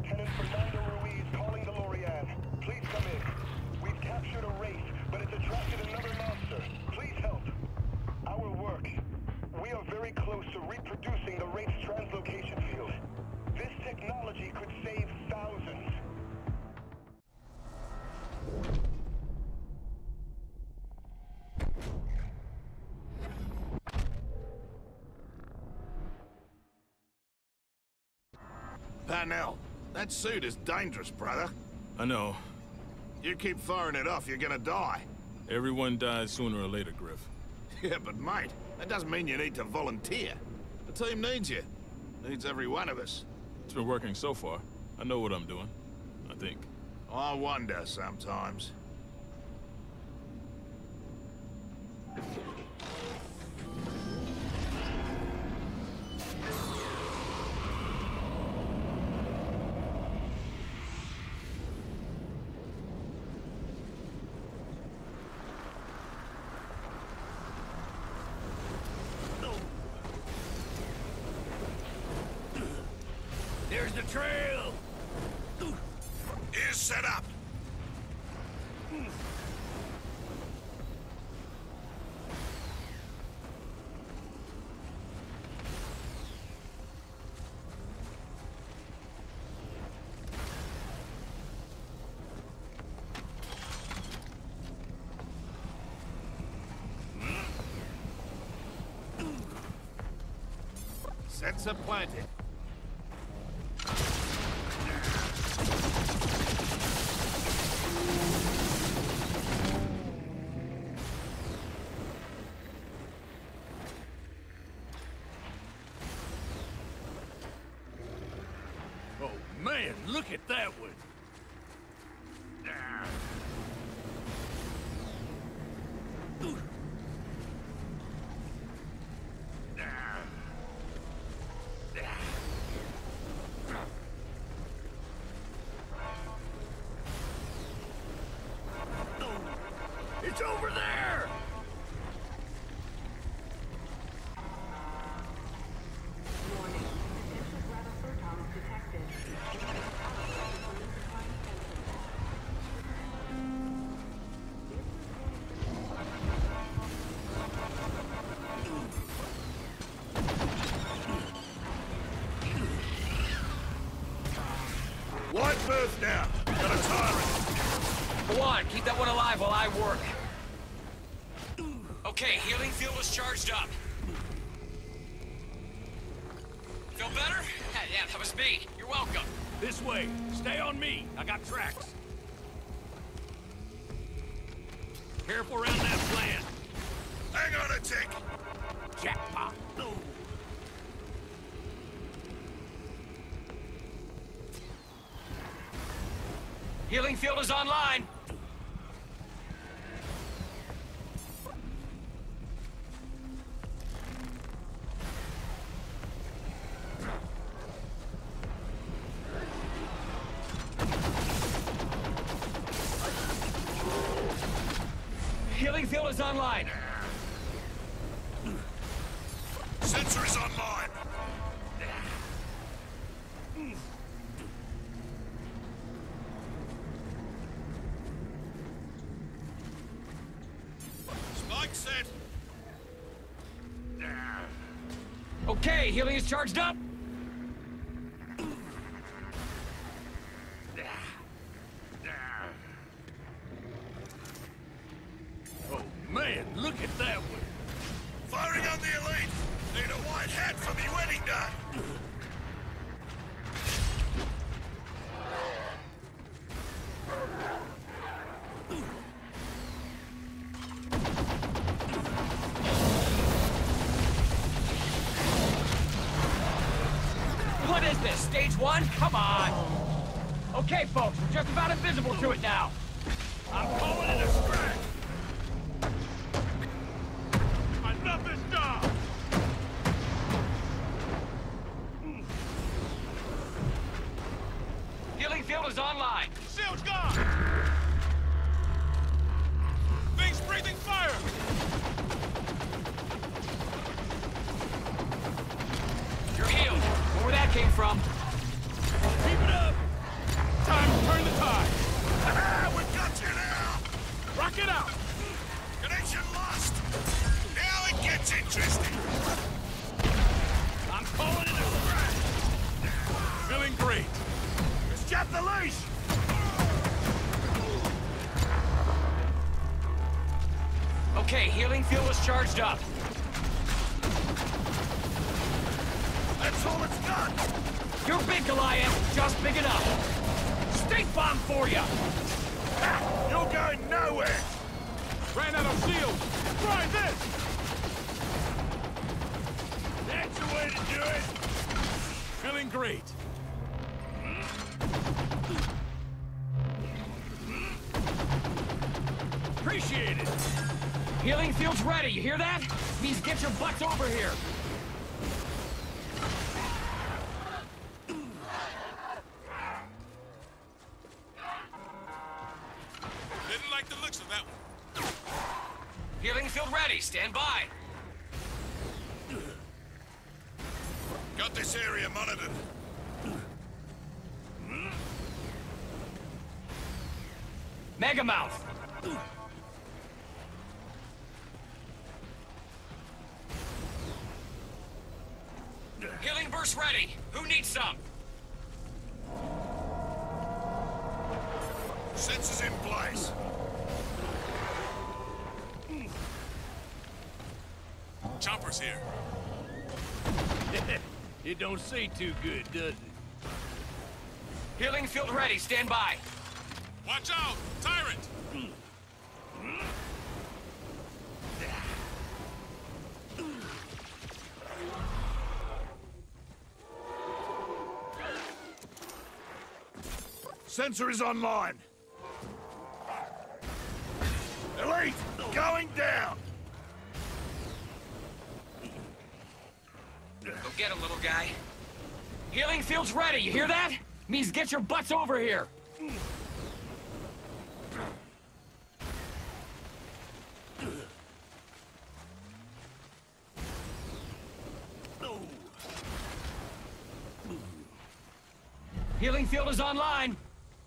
Lieutenant Fernando Ruiz calling the Lorian. Please come in. We've captured a wraith, but it's attracted another monster. Please help. Our work. We are very close to reproducing the wraith's translocation field. This technology could save thousands. Parnell, that suit is dangerous, brother. I know. You keep firing it off, you're gonna die. Everyone dies sooner or later, Griff. Yeah, but mate, that doesn't mean you need to volunteer. The team needs you. Needs every one of us. It's been working so far. I know what I'm doing. I think. I wonder sometimes. There's the trail! Ears set up! Sensor planted. Oh man, look at that one! It's over there! Warning. Potential graviphotons detected. Wide berth now. Got a tyrant. Go on, keep that one alive while I work. Okay, healing field is charged up. Feel better? Yeah, that was me. You're welcome. This way. Stay on me. I got tracks. Careful around that plant. Hang on a tick. Jackpot. No. Healing field is online. Healing field is online. Sensor is online. Spike set. Okay, healing is charged up. Oh man, look at that one. Firing on the elite. Need a white hat for me wedding day. What is this, stage one? Come on. Okay, folks, we're just about invisible to it now. I'm calling it a scratch. Enough is done. Healing field is online. Shield's gone. Thing's breathing fire. You're healed. Where that came from? Keep it up. Okay, healing field is charged up. That's all it's got! You're big, Goliath. Just big enough. Stink bomb for you. Ha! You're going nowhere! Ran out of shields. Try this. That's the way to do it. Feeling great. Appreciate it. Healing field's ready. You hear that? Means get your butts over here. Didn't like the looks of that one. Healing field ready. Stand by. Got this area monitored. Megamouth. Healing burst ready. Who needs some? Sensors in place. Chopper's here. It don't say too good, does it? Healing field ready. Stand by. Watch out! Tyrant! Sensor is online. Elite, going down. Go get him, little guy. Healing field's ready. You hear that? Means get your butts over here. Healing field is online.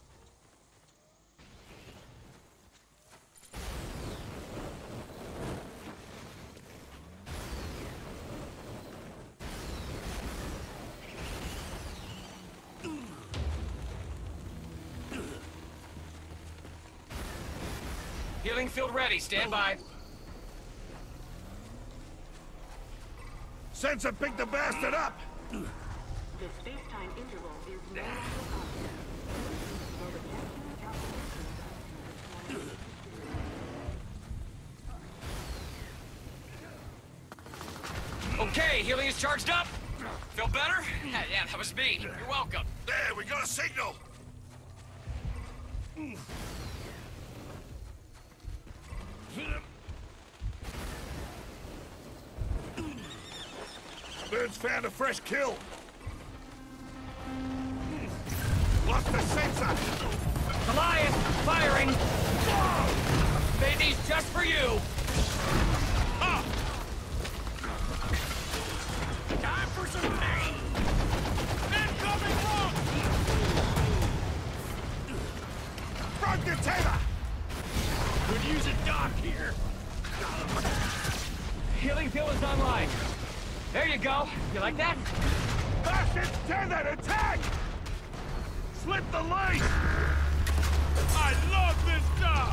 Healing field ready. Stand by. Sensor picked the bastard up. The space-time interval is no longer constant. While the calculations Okay, healing is charged up. Feel better? Yeah, that was me. You're welcome. There, we got a signal. Birds found a fresh kill. Lost the sensor. Goliath, firing. Made these just for you. Ha! Time for some pain. Incoming rock! Front container. Could use a dock here. Healing field is online. There you go. You like that? Bastards, tethered, attack! Slip the lace! I love this job!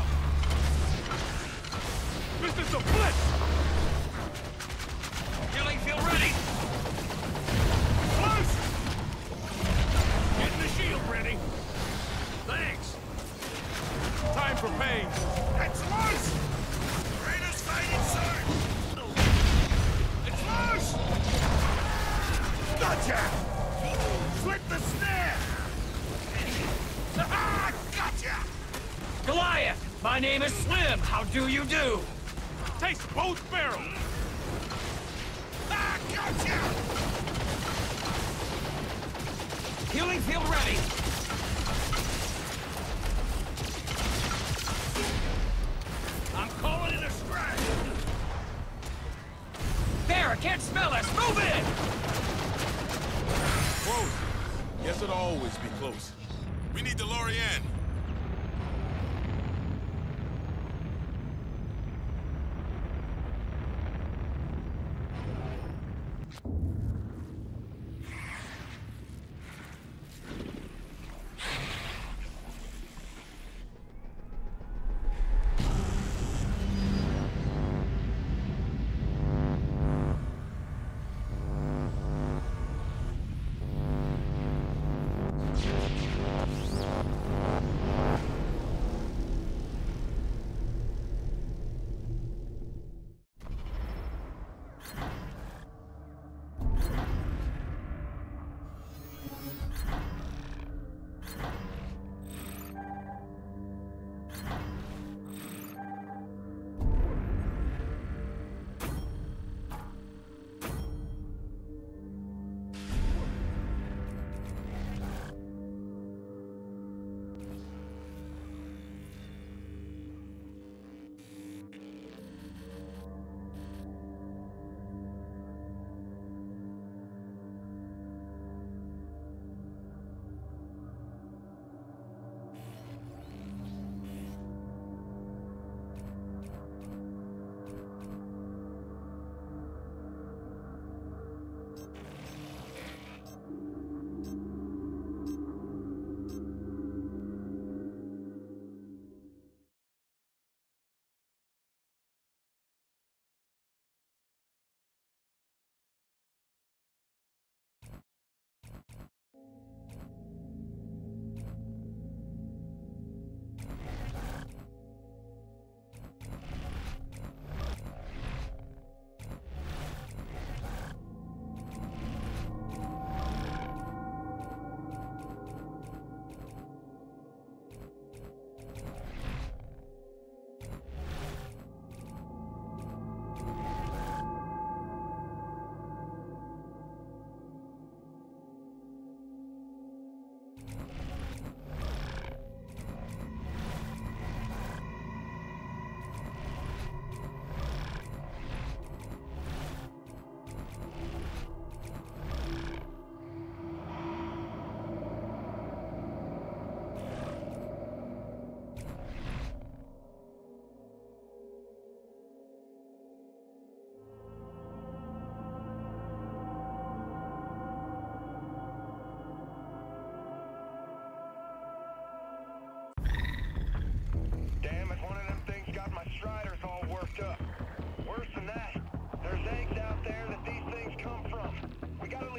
This is a blitz! Healing field ready. Close! Getting the shield ready. Thanks. Time for pain. It's loose! Raiders fading soon! It's loose! Gotcha! Slip the snare! Ah, gotcha! Goliath, my name is Slim. How do you do? Takes both barrels. Ah, gotcha! Healing field ready. I'm calling it a strike. There, I can't smell us. Move in! Close. Guess it'll always be close. We need DeLorean.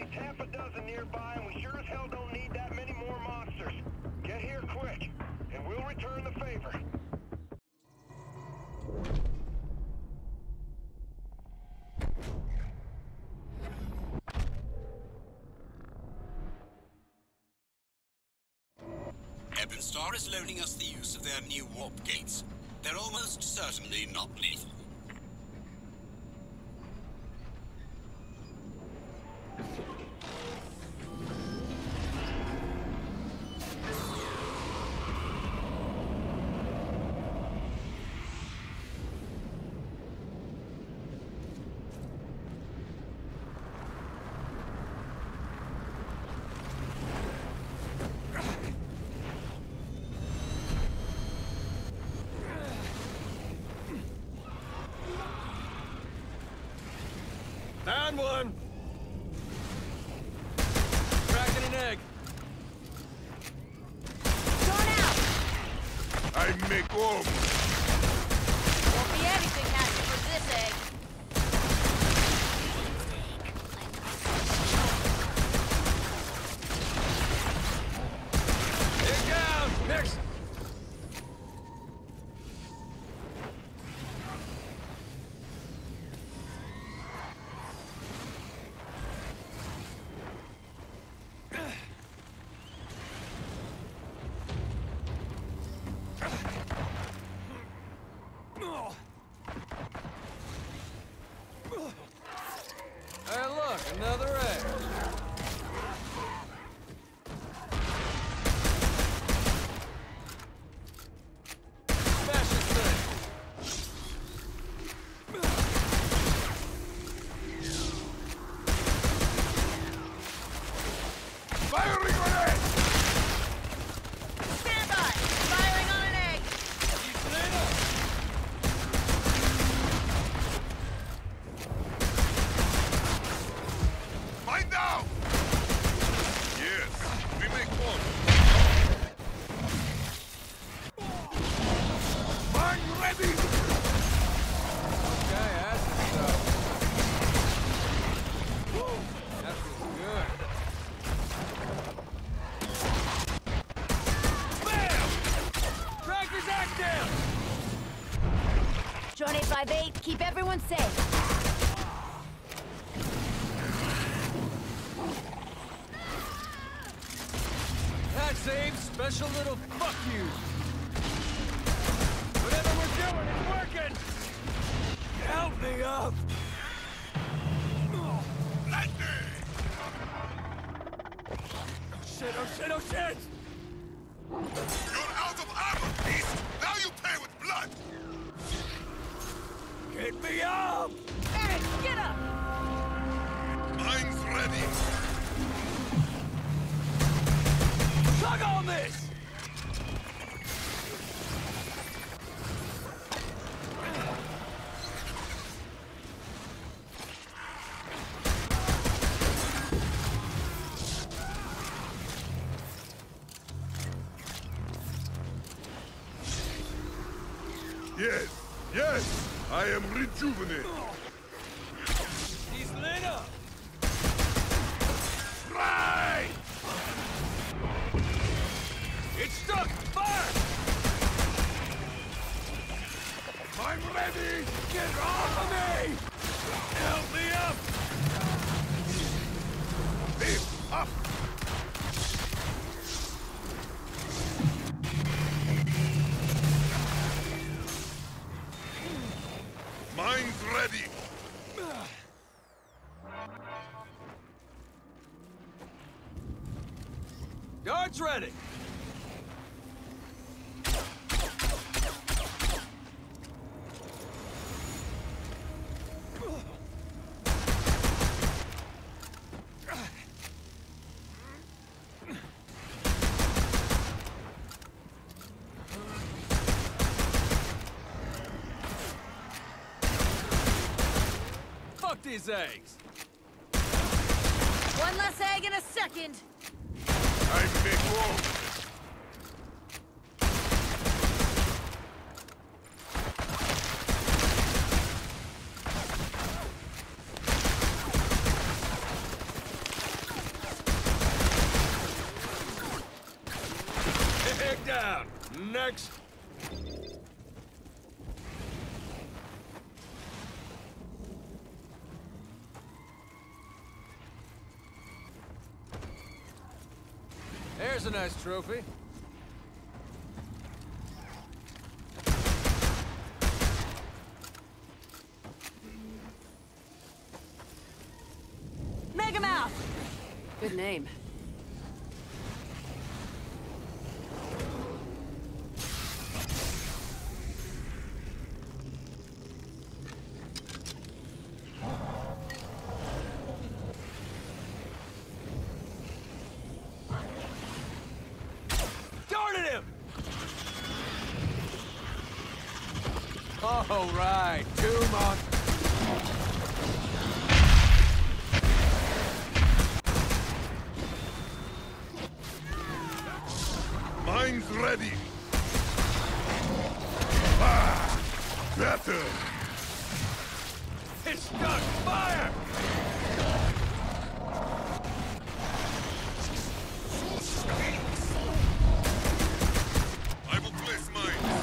a half a dozen nearby, and we sure as hell don't need that many more monsters. Get here quick, and we'll return the favor. Ebonstar is loaning us the use of their new warp gates. They're almost certainly not lethal. Down one! Cracking an egg. Torn out! I make home. Won't be anything happy for this egg. Here down! Next! Hey, look, another egg. Smash this thing. Firing grenade! Stand by! Firing on an egg! Find out! Yes, we make one. Mine ready! Okay, acid stuff. That feels good. Bam! Tractor's active! Drone 858, keep everyone safe. That's Abe's special little fuck you. Whatever we're doing, it's working! Help me up! Lightning! Shit, oh shit, oh shit! You're out of armor, beast! Now you pay with blood! Get me up! Eric, get up! Mine's ready! Tug on this! Yes, yes! I am rejuvenated! He's lit up! Right! It's stuck! Fire! I'm ready! Get off of me! Help me up! Lift up! Mine's ready! Guards ready! Fuck these eggs! One less egg in a second! I make home! Thanks. There's a nice trophy. Megamouth! Good name. All right, 2 months. Mine's ready. Ah, better. It's stuck. Fire! I will place mine.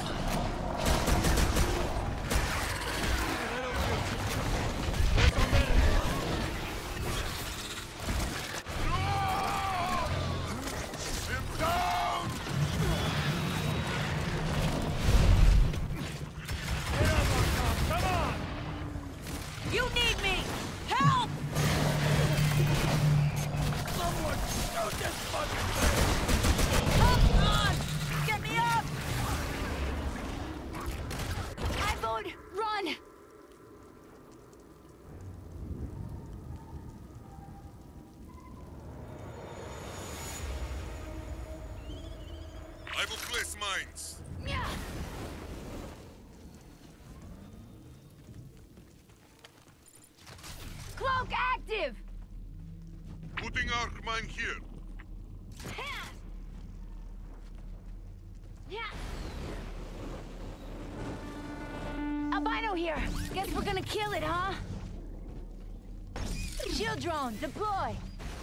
You need me! Help! Someone shoot this fucking thing! Come on! Get me up! I vote run! I will place mines. Yeah. Cloak active! Putting arc mine here. Albino here. Guess we're gonna kill it, huh? Shield drone, deploy.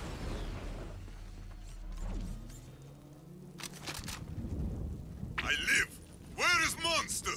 I live. Where is monster?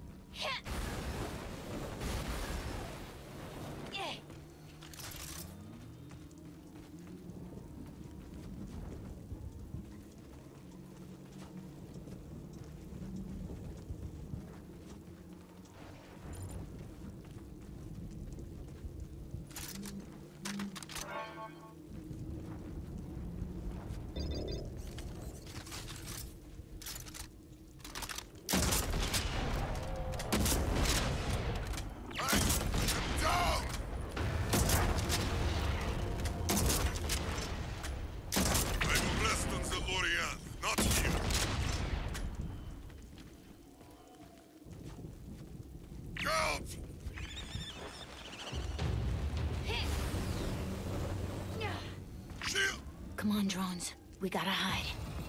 Come on, drones. We gotta hide.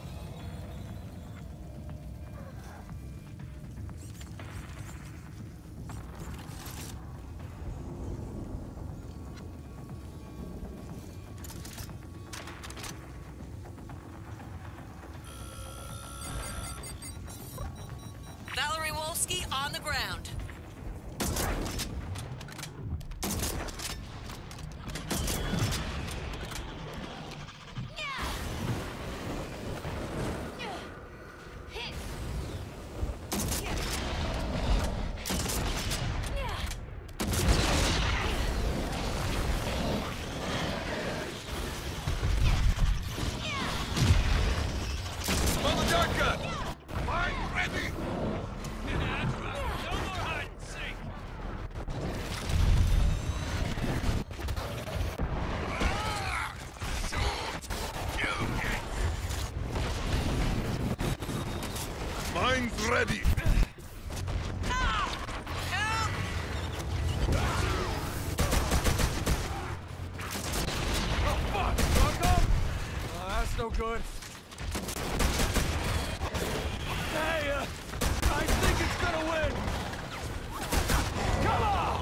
Valerie Wolski on the ground. Mine's ready. Oh, fuck! Welcome! Oh, that's no good. Hey, I think it's gonna win! Come on!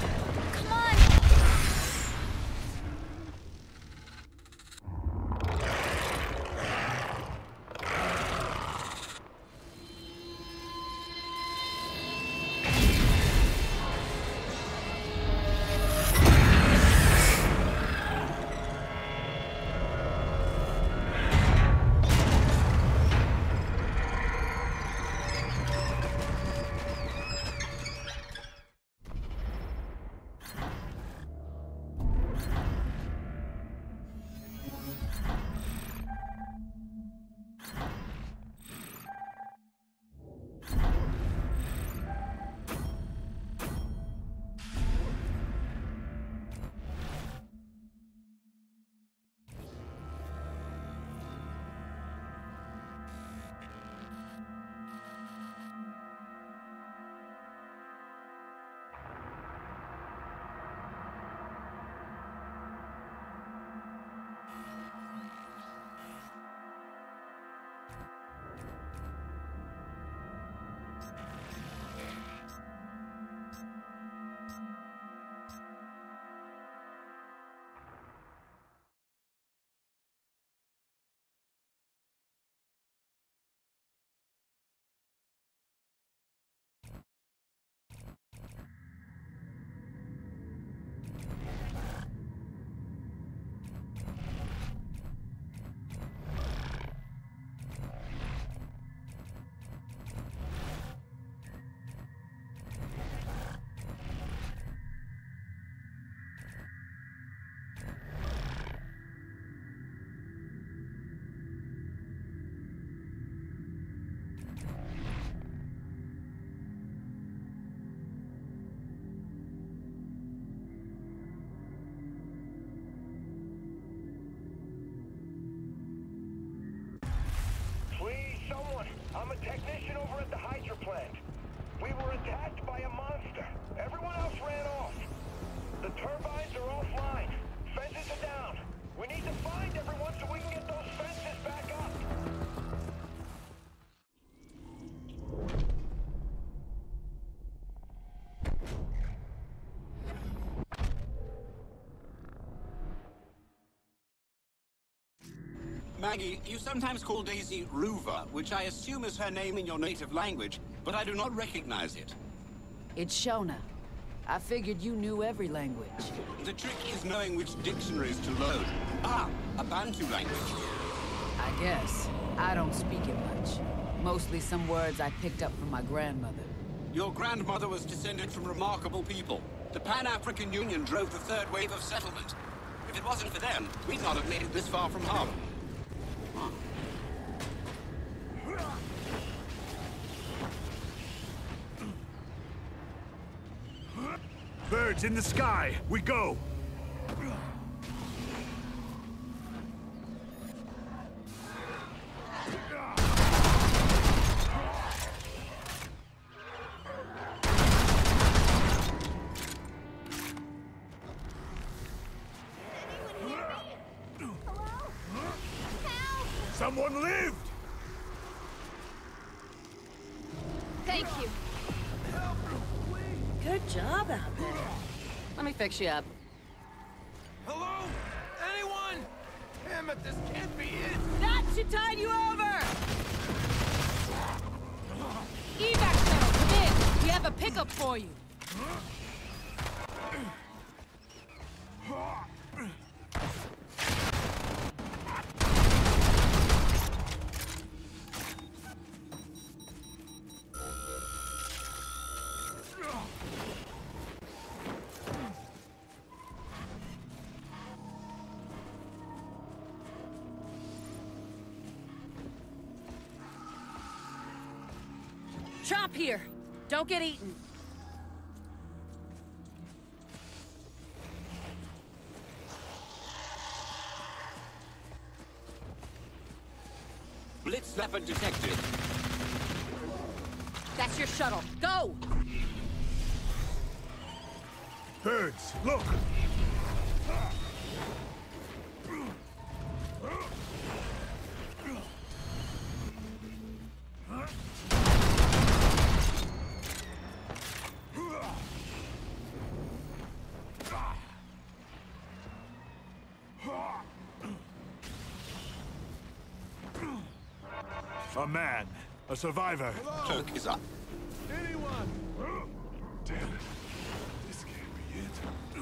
Come on! Please, someone. I'm a technician over at the Hydra plant. We were attacked by a monster. Everyone else ran off. The turbines are offline. Fences are down. We need to find everyone so we can get those fences back up. Maggie, you sometimes call Daisy Ruva, which I assume is her name in your native language, but I do not recognize it. It's Shona. I figured you knew every language. The trick is knowing which dictionaries to load. Ah, a Bantu language. I guess. I don't speak it much. Mostly some words I picked up from my grandmother. Your grandmother was descended from remarkable people. The Pan-African Union drove the third wave of settlement. If it wasn't for them, we'd not have made it this far from Harlem. Birds in the sky! We go! Someone lived! Thank you. Good job out there. Let me fix you up. Hello? Anyone? Damn it, this can't be it! That should tide you over! Evac shuttle, come in! We have a pickup for you. Chop here. Don't get eaten. Blitz leopard detected. That's your shuttle. Go! Birds, look! A man. A survivor. Cloak is up. Anyone? Damn it. This can't be it.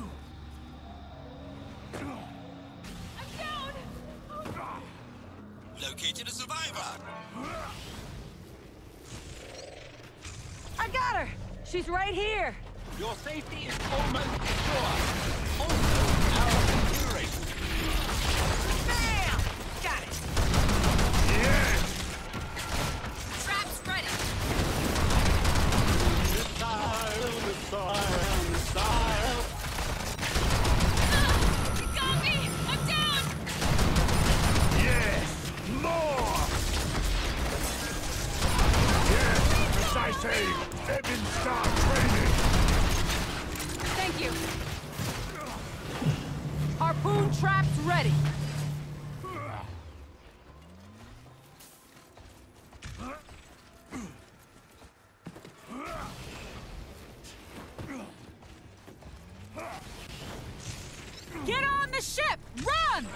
I'm down! Located a survivor. I got her! She's right here! Your safety is almost secure. Also, our configuration. Bam! Got it! Yes! Traps ready! You got me! I'm down! Yes! More! Yes! As I say, Evans Star training! Thank you. Harpoon traps ready. Get on the ship! Run!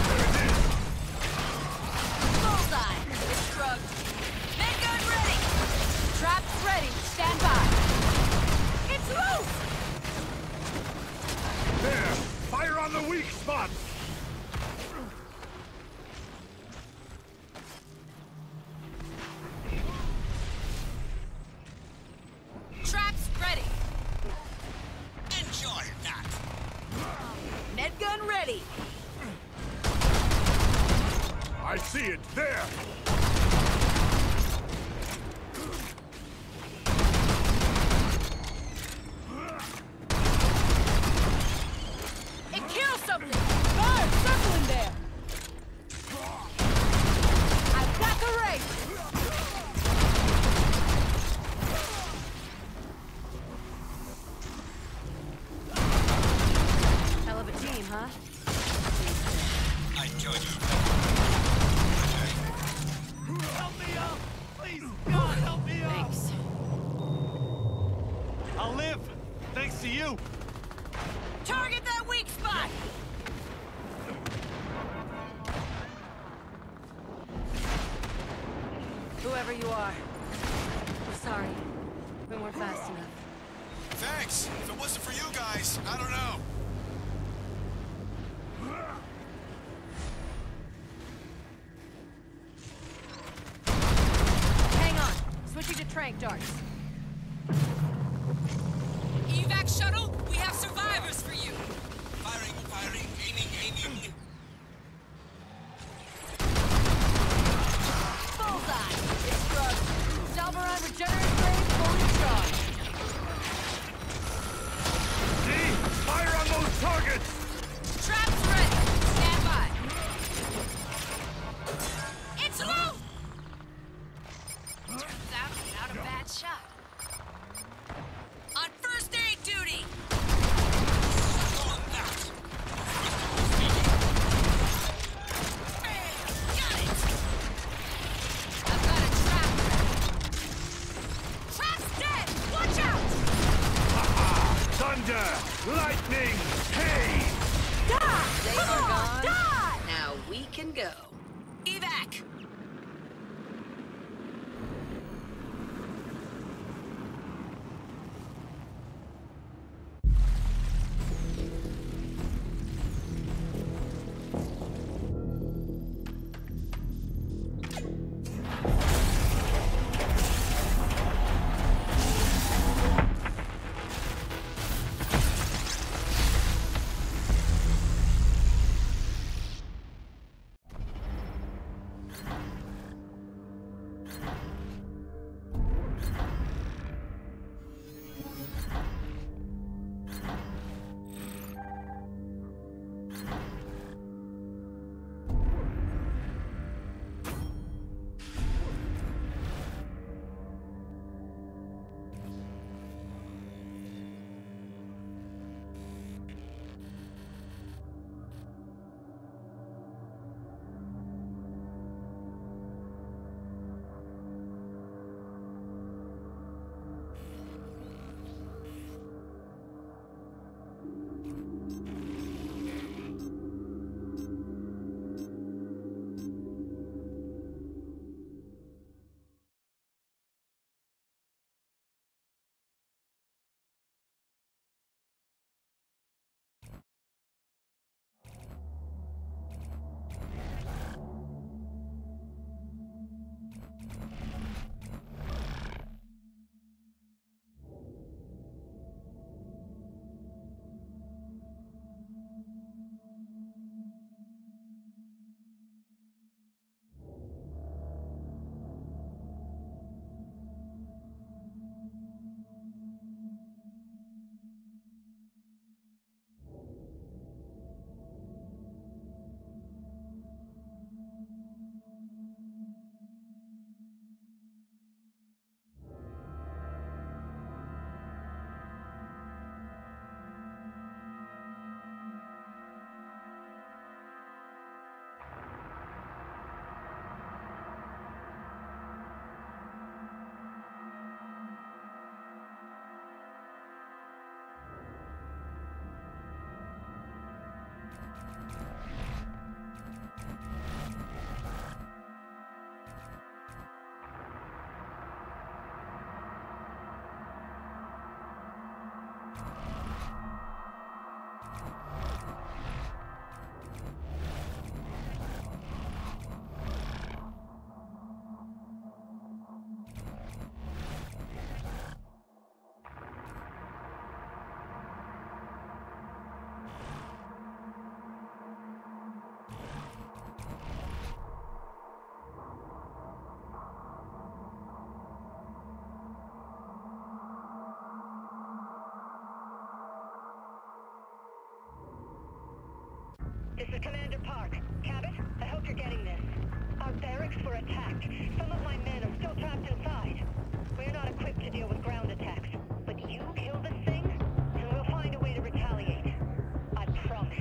Bullseye. It's drugged. Men gun ready. Traps ready. Stand by. It's loose! There! Fire on the weak spots! Traps ready. Enjoy that. Med gun ready. I see it! There! Target that weak spot! Whoever you are. We're sorry. We weren't fast enough. Thanks. If it wasn't for you guys, I don't know. Hang on. Switching to tranq darts. Evac shuttle, we have survivors for you. Firing, firing, aiming. Bullseye! It's drugged. Dalbaran regenerative blade fully charged. Fire on those targets! Traps ready. Stand by. It's low! Turns out, not a bad shot. On first aid duty! On that. Bam! Got it! I've got a trap. Trap's dead! Watch out! Thunder! Lightning! Hail! They are gone. Now we can go. Evac! This is Commander Park. Cabot, I hope you're getting this. Our barracks were attacked. Some of my men are still trapped inside. We're not equipped to deal with ground attacks. But you kill this thing, and we'll find a way to retaliate. I promise.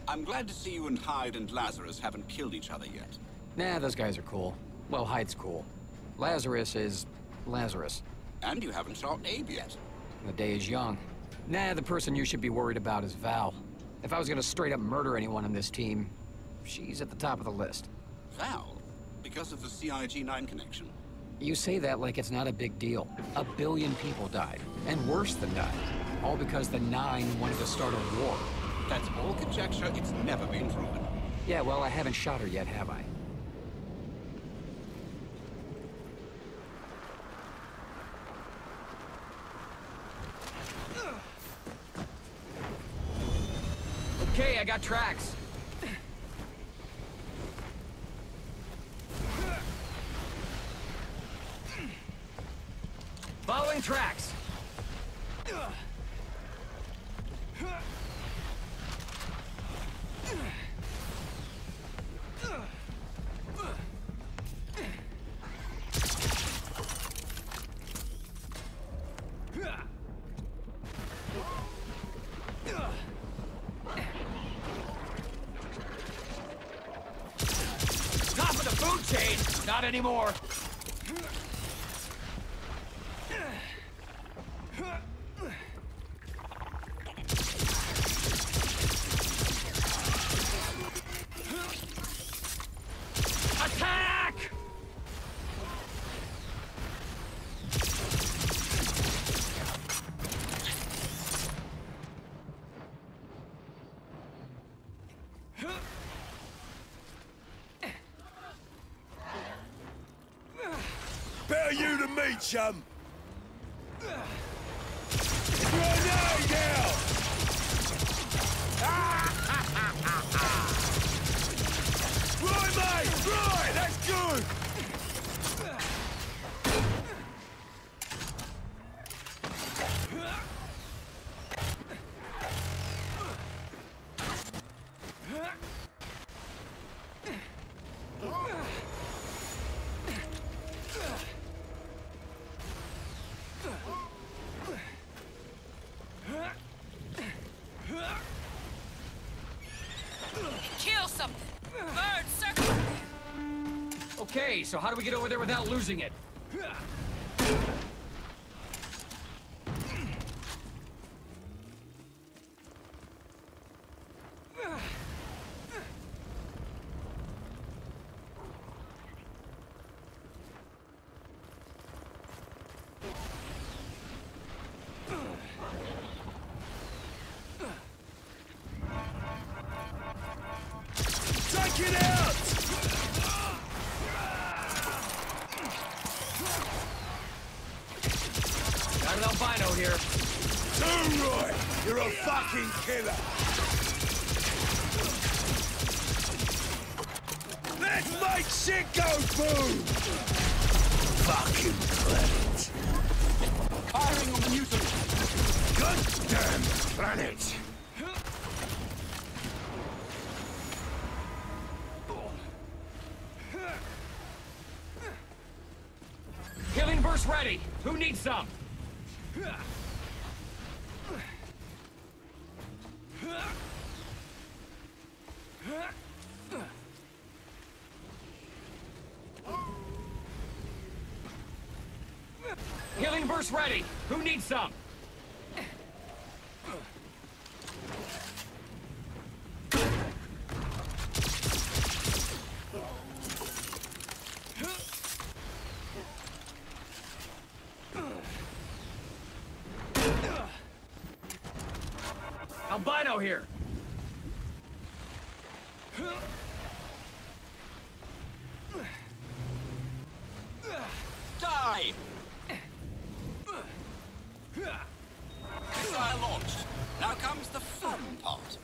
I'm glad to see you and Hyde and Lazarus haven't killed each other yet. Nah, those guys are cool. Well, Hyde's cool. Lazarus is... Lazarus. And you haven't shot Abe yet. The day is young. Nah, the person you should be worried about is Val. If I was gonna straight up murder anyone on this team, she's at the top of the list. Val? Because of the CIG-9 connection. You say that like it's not a big deal. 1 billion people died, and worse than died. All because the Nine wanted to start a war. That's all conjecture. It's never been proven. Yeah, well, I haven't shot her yet, have I? Okay, I got tracks. Following tracks. Top of the food chain, not anymore. Attack! Better you than me, chum! Grenade out! Right, mate! Right! That's good! Kill something! Bird, circle! Okay, so how do we get over there without losing it? Take it out! Got an albino here. Too right! You're a fucking killer! Let's make shit go boom! Fucking planet! Firing on the Newton! Goddamn planet! Killing burst ready. Who needs some? Healing burst ready. Who needs some? Albino here. Die! Missile launched. Now comes the fun part.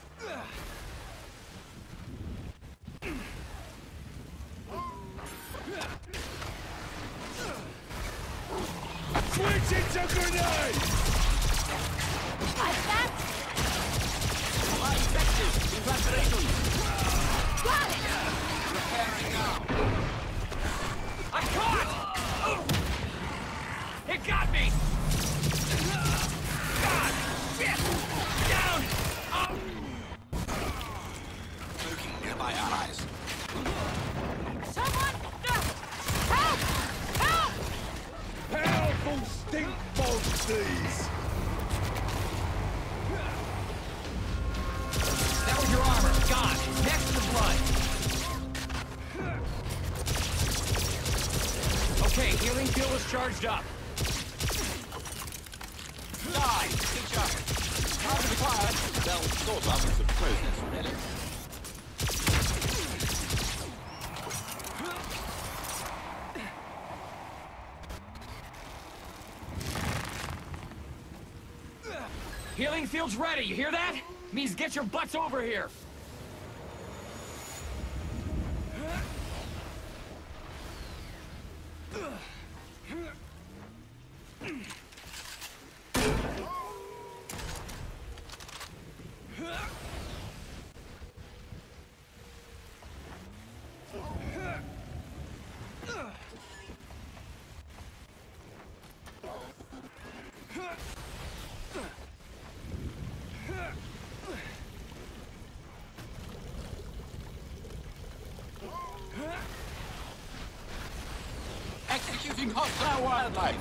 Switch it to grenade! Like that? High effective. Evaporation. Got it! Repairing now. I'm caught! Oh. It got me! God! Shit! Down! Oh. fuel is charged up. Die, teacher! How to be quiet? Well, sort of. It's a process, really. Healing field's ready, you hear that? Means get your butts over here. Executing hostile wildlife!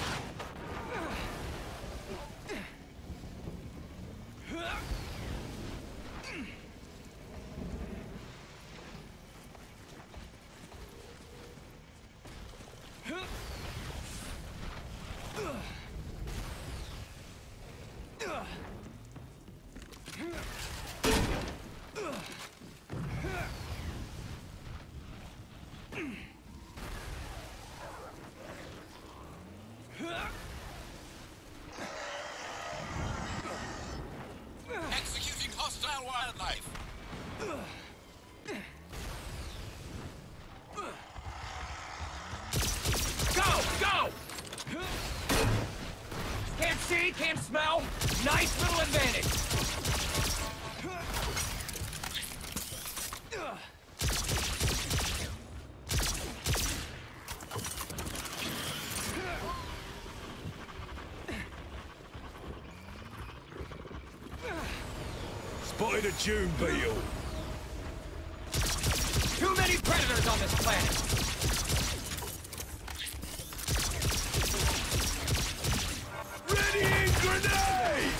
Executing hostile wildlife! Go! Can't see, can't smell. Nice little advantage. Spotted a June beetle. Too many predators on this planet. Ready, grenade!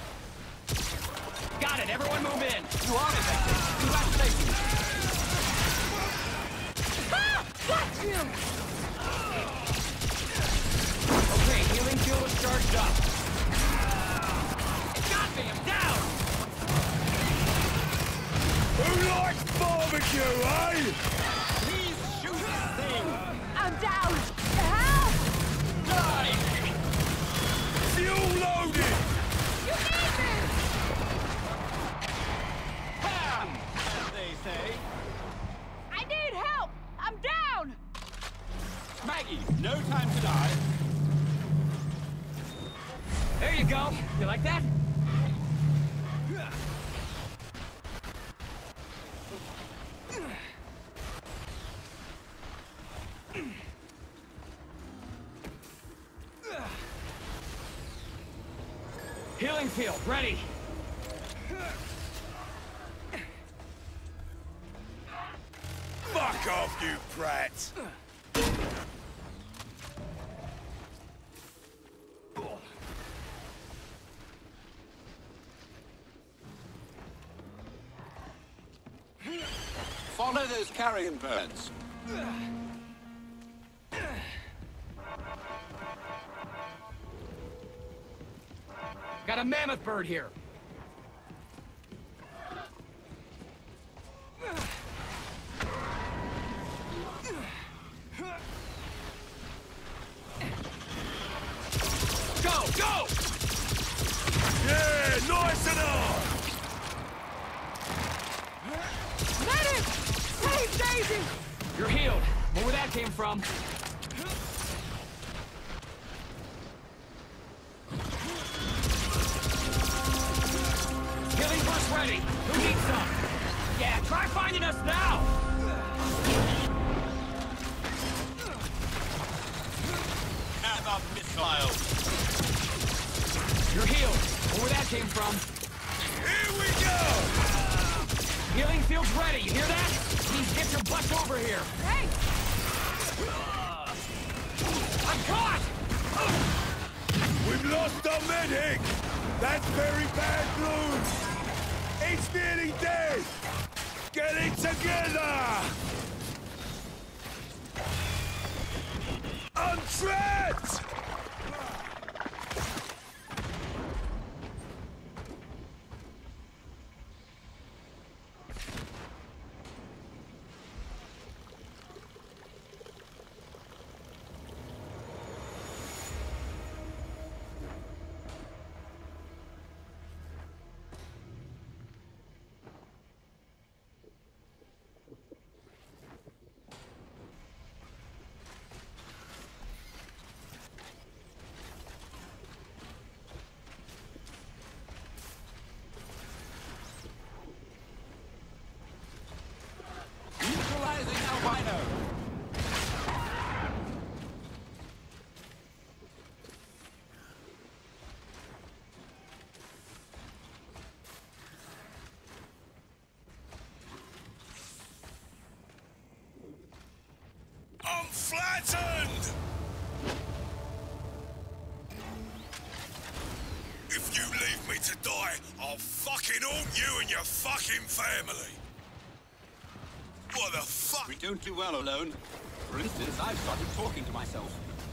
Got it, everyone move in. You are effective. Congratulations. Ah! Got you! Okay, healing fuel is charged up. Got me, I'm down! Who likes barbecue, eh? Please shoot this thing! I'm down! Help! Die! Fuel loaded! You need me! Bam! As they say. I need help! I'm down! Maggie, no time to die. There you go. You like that? Healing field, ready. Fuck off, you prats! Follow those carrion birds. Got a mammoth bird here. Go! Go! Yeah, nice enough! Medic! Save Daisy! You're healed. Know where that came from. Healing burst ready. Who needs some? Yeah, try finding us now! Have a missile. You're healed. Know where that came from. Here we go! Healing field's ready. You hear that? Please get your butts over here. Hey! I'm caught! We've lost our medic! That's very bad news! It's nearly dead! Get it together! Untrapped! Neutralizing albino. I'm flattened! If you leave me to die, I'll fucking haunt you and your fucking family! What the fuck? We don't do well alone. For instance, I've started talking to myself.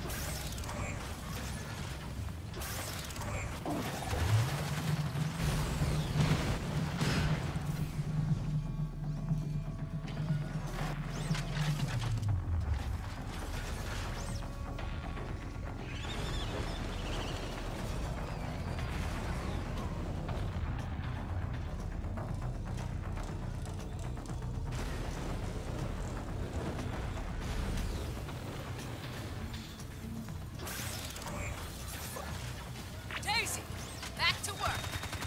Daisy, back to work.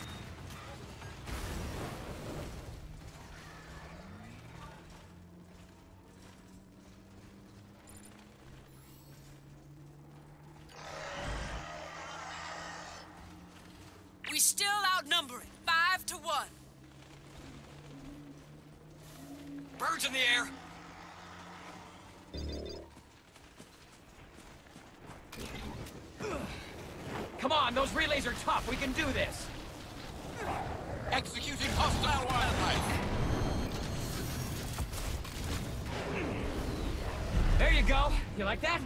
We still outnumber it, 5 to 1. Birds in the air! Come on, those relays are tough. We can do this. Executing hostile wildlife. There you go. You like that?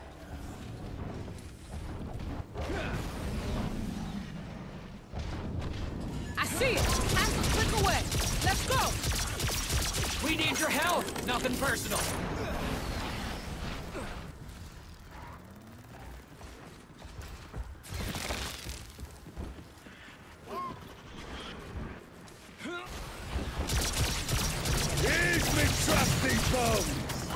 I see it! Half a click away! Let's go! We need your help. Nothing personal. Here's me trusty bones!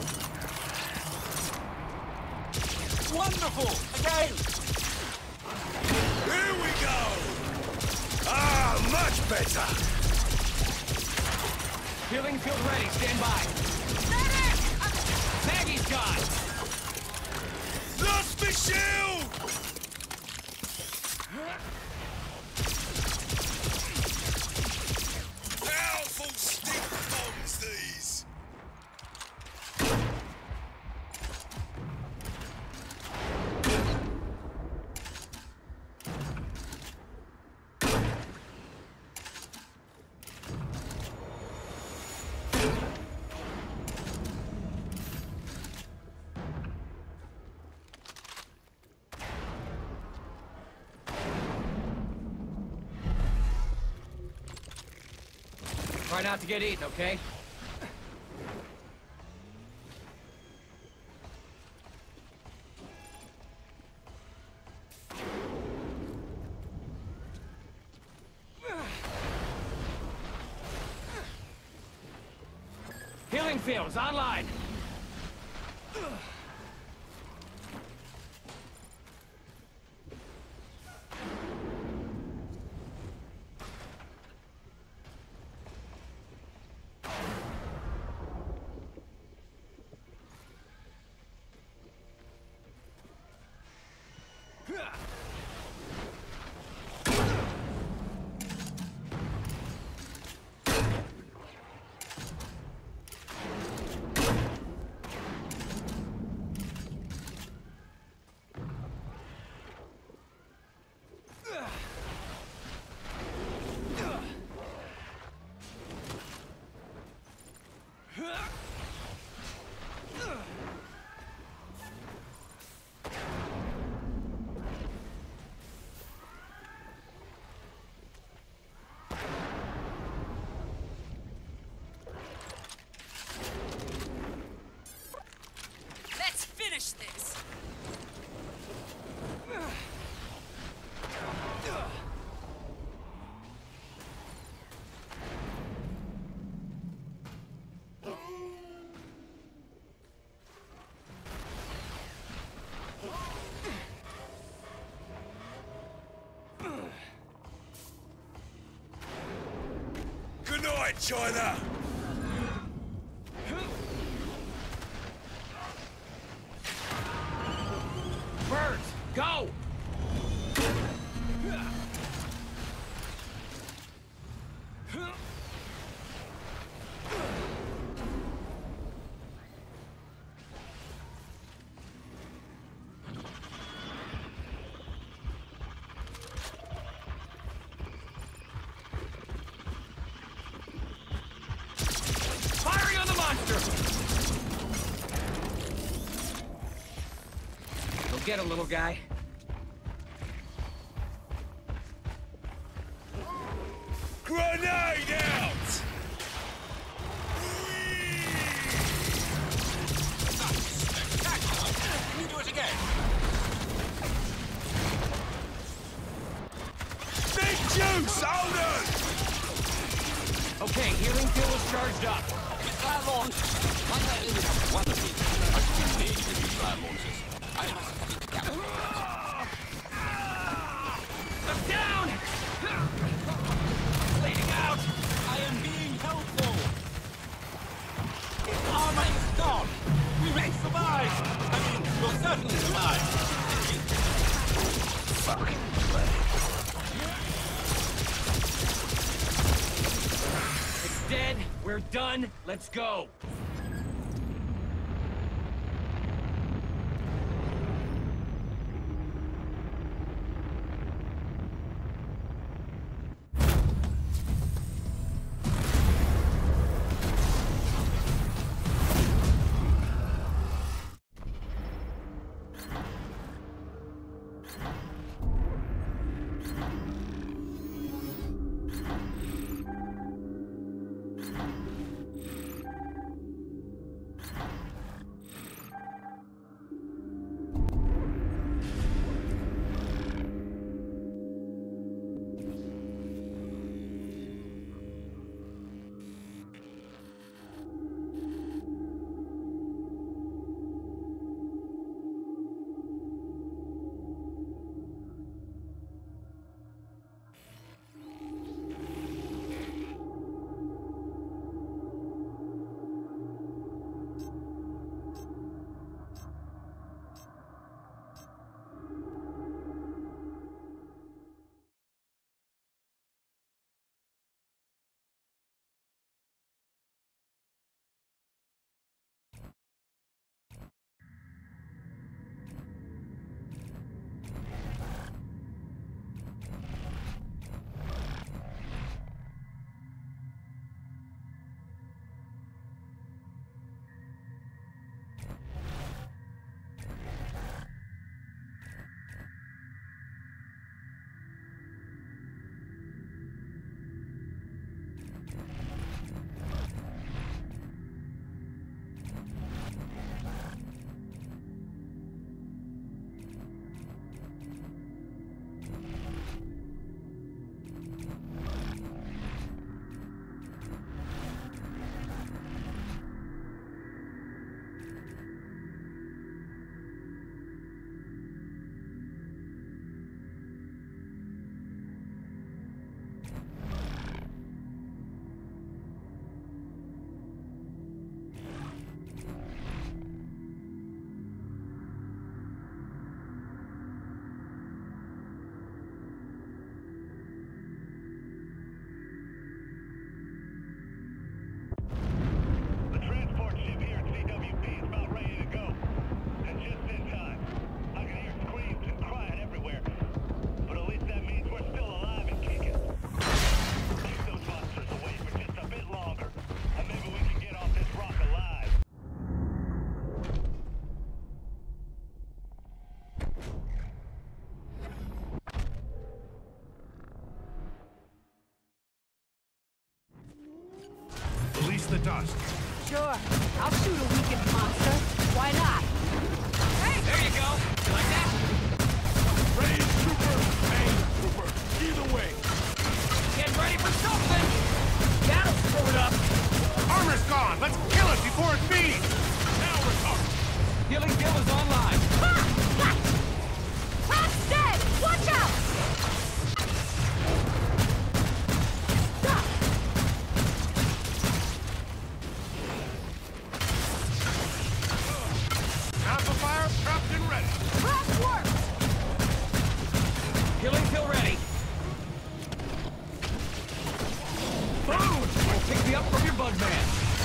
Wonderful! Again! Here we go! Ah, much better! Healing field ready. Stand by. Maggie's gone. Lost me shield! Powerful stick bombs, these! Try not to get eaten, okay? Healing fields online. right, China! Birds, go! Firing on the monster! Go get him, little guy. Grenade out! Can you do it again? Big juice, hold on! Okay, healing pill is charged up. Missile launch! One of these. I should engage with missile launches. I must have the gap. I'm down! Bleeding out! I am being helpful! Armor is gone! We may survive! I mean, we'll certainly survive! Fucking play. It's dead. We're done. Let's go. Release the dust. Sure. I'll shoot a weakened monster. Why not? Hey! There you go! You like that? Raise trooper! Hey, trooper! Either way! Get ready for something! That'll screw it up! Armor's gone! Let's kill it before it feeds! Now we're talking! Healing Bill is online. Top's dead! Watch out! old man.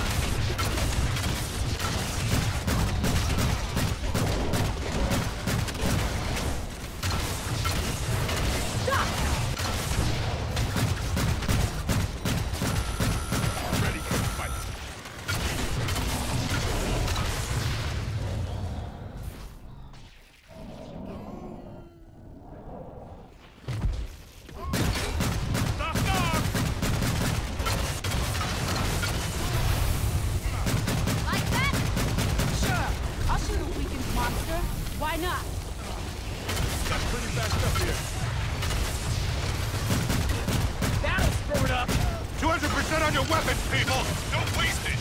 Why not? Got pretty fast up here. That'll screw it up! 200% on your weapons, people! Don't waste it!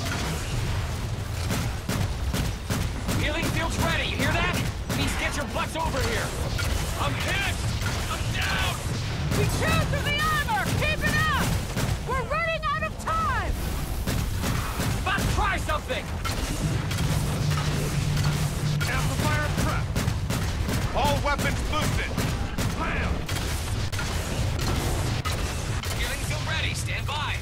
Healing field's ready, you hear that? Please get your butts over here! I'm hit! I'm down! We chewed through the armor! Keep it up! We're running out of time! Let's try something! Amplifier prep! All weapons boosted! Bam! Healing field ready, stand by!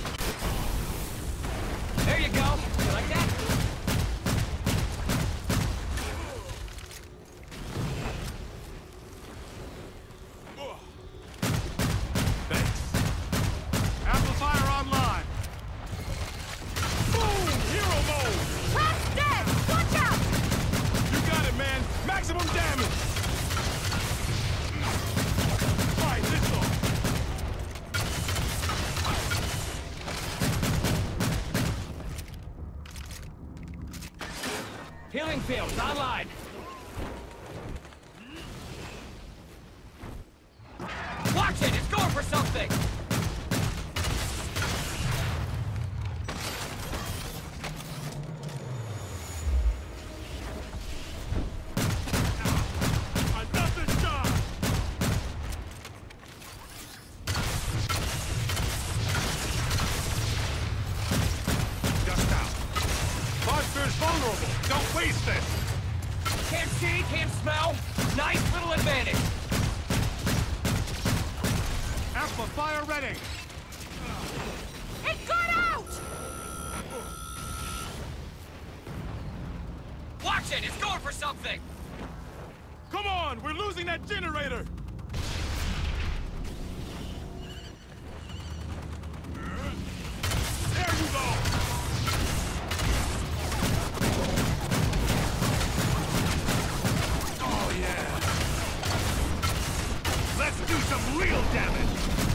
There you go! You like that? Thanks. Amplifier online! Boom! Hero mode! Trap's dead! Watch out! You got it, man! Maximum damage! Right, this off! Healing fields online! Watch it! It's going for something! Another shot! Just out. Monster's vulnerable! Don't waste this! Can't see, can't smell. Nice little advantage. Amplifier ready! It got out! Watch it! It's going for something! Come on! We're losing that generator! There you go! Oh, yeah! Let's do some real damage!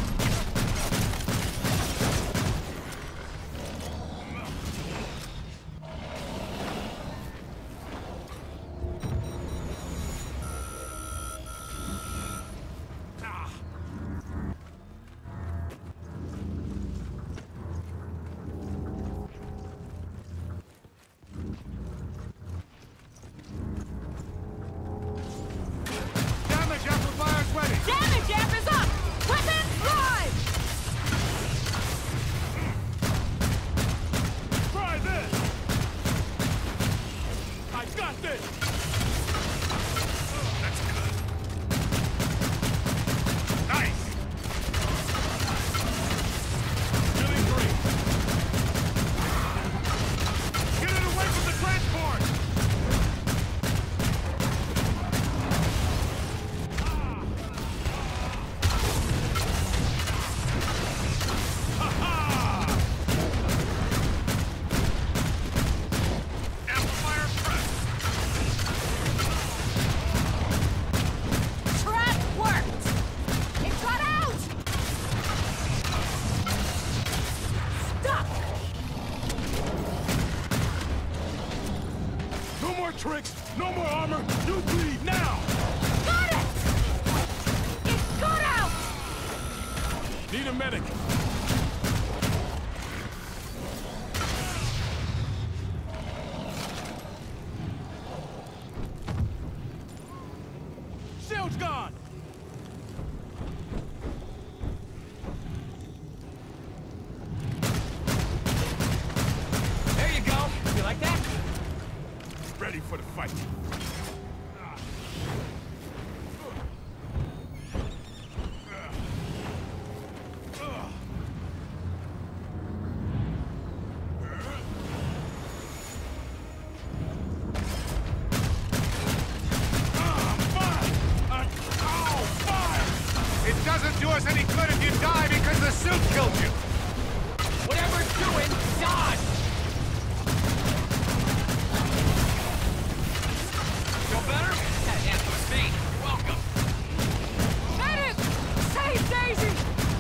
Damage amplifier's ready! Damage amp is up! Weapons live! Try this! I got this! That's good. Nice! Feeling great. Get it away from the transport! Ha-ha! Amplifier prep! Trap worked! It got out! Stuck! No more tricks! No more armor! You bleed now! Got it! It got out! Need a medic! Shield's gone! There you go. You like that? Ready for the fight. do us any good if you die because the suit killed you! Whatever it's doing, dodge! Feel better? Yeah, it was me. Welcome. Medic! Save Daisy!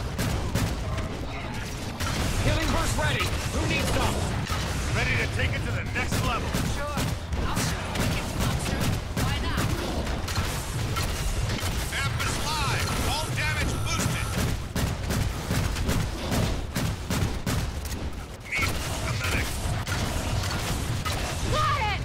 Healing burst ready. Who needs some? Ready to take it to the next level. Sure. I'll show you what gets monster. Why not? Amp is live! All damage boosted! Need a medic! Got it!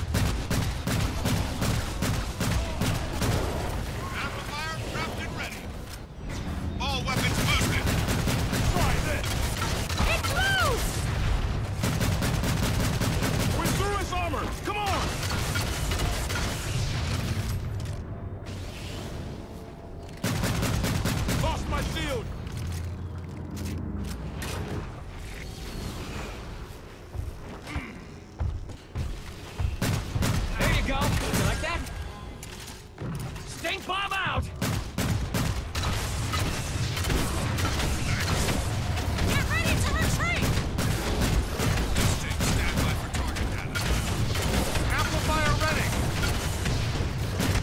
Amplifier prepped and ready. All weapons boosted. Try this! It's loose! We're through his armor! Come on! Lost my shield! There you go. You like that? Stink bomb out! Get ready to retreat! Instinct, stand by for target data. Amplifier ready!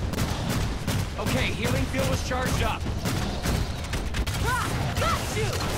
Okay, healing field is charged up. Ah, got you!